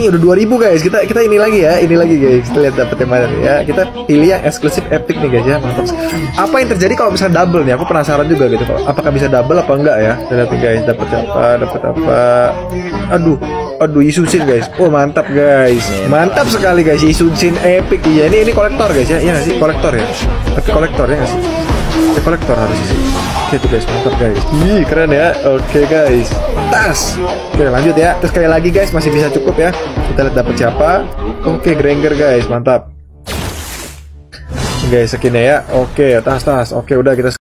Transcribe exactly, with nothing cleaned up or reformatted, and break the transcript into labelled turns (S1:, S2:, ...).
S1: Nih udah dua ribu guys. Kita kita ini lagi ya, ini lagi guys. Kita lihat dapet yang mana nih ya. Kita pilih yang eksklusif epic nih guys ya. Mantap. Apa yang terjadi kalau misalnya double nih? Aku penasaran juga gitu. Apakah bisa double apa enggak ya? Kita lihat nih guys, dapat apa? Dapat apa? Aduh. Aduh, Isusin guys. Oh, mantap guys. Mantap sekali guys, Isusin epic. Iya, ini ini kolektor guys ya. Iya nggak sih? Kolektor ya. Tapi kolektor ya nggak sih? Ya, kolektor harus sih. Oke tuh guys, mantap guys. Ih, keren ya. Oke guys. Tas. Oke, lanjut ya. Terus sekali lagi guys, masih bisa cukup ya. Kita lihat dapat siapa. Oke, Granger guys, mantap. Guys, skinnya ya. Oke, tas tas. Oke, udah kita